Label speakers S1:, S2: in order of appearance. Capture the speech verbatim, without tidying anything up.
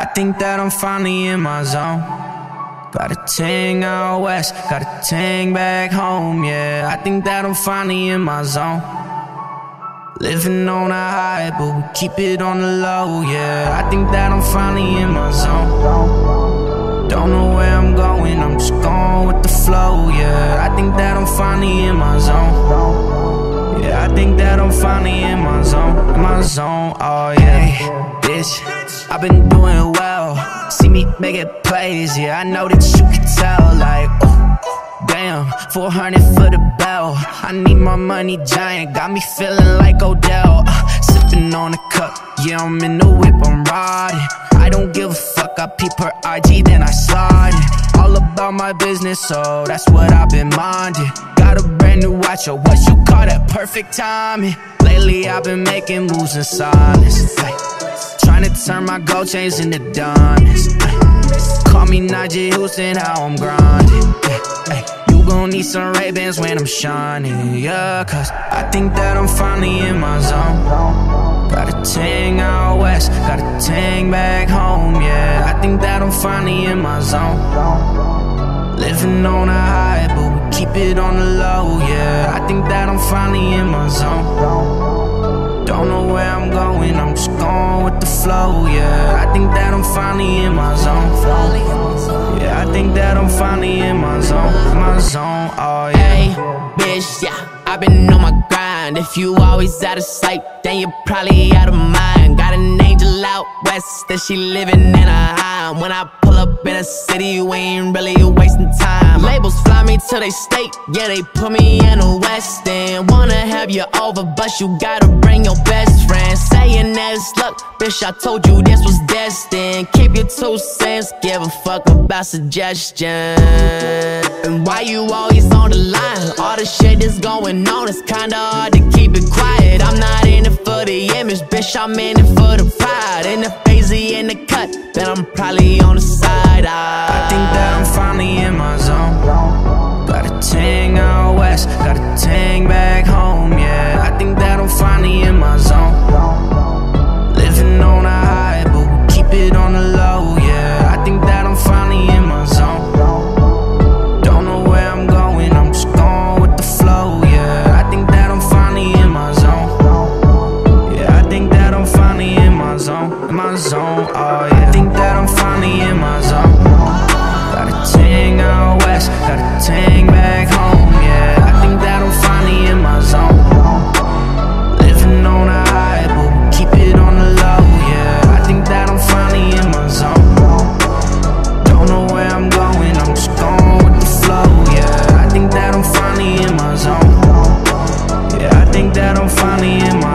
S1: think that I'm finally in my zone. Got a ting out west, got a ting back home, yeah. I think that I'm finally in my zone. Living on a high, but we keep it on the low, yeah. I think that I'm finally in my zone. Don't know where I'm going, I'm just going with the flow, yeah. I think that I'm finally in my zone. Yeah, I think that I'm finally in my zone, in my zone, oh yeah. Bitch, I've been doing well. See me making plays, yeah, I know that you can tell, like, oh, damn, four hundred for the bell. I need my money giant, got me feeling like Odell. uh, Sipping on a cup, yeah, I'm in the whip, I'm riding. I don't give a fuck, I peep her I G, then I slide it. All about my business, so that's what I've been minding. Got a brand new watch, or what you call that perfect timing. Lately I've been making moves in silence, ay, trying to turn my gold chains into diamonds, ay. Call me Najee Houston, how I'm grinding, ay, ay. You gon' need some Ray-Bans when I'm shining, yeah. Cause I think that I'm finally in my zone. Got a ting out west, got a ting back home, yeah. I think that I'm finally in my zone. Living on a high, but we keep it on the low, yeah. I think that I'm finally in my zone. Don't know where I'm going, I'm just going with the flow, yeah. I think that I'm finally in my zone. Yeah, I think that I'm finally in my zone, my zone, oh yeah.
S2: Hey, bitch, yeah, I've been on my grind. If you always out of sight, then you're probably out of mind. Got an angel out west, that she living in a high. When I pull up in a city, we ain't really wasting time. Labels fly me to they state, yeah, they put me in the West End. Wanna have you over, but you gotta bring your best friend. Saying that it's luck, bitch, I told you this was destined. Keep your two cents, give a fuck about suggestions. And why you always on the line? All the shit that's going on, it's kinda hard to keep it quiet. I'm not in it for the image, bitch, I'm in it for the pride. And if Hazy in the cut, then I'm probably on the side. I,
S1: I think that I'm finally in my zone. Got a ting out west, got a ting back home, yeah. I think that I'm finally in my zone. Living on a high, but we keep it on the low, yeah. I think that I'm finally in my zone. Don't know where I'm going, I'm just going with the flow, yeah. I think that I'm finally in my zone. Yeah, I think that I'm finally in my zone, in my zone, oh yeah. I think that I'm finally in my zone. Got a ting out west, got a ting back home, yeah. I think that I'm finally in my zone. Living on a high, but we keep it on the low, yeah. I think that I'm finally in my zone. Don't know where I'm going, I'm just going with the flow, yeah. I think that I'm finally in my zone. Yeah, I think that I'm finally in my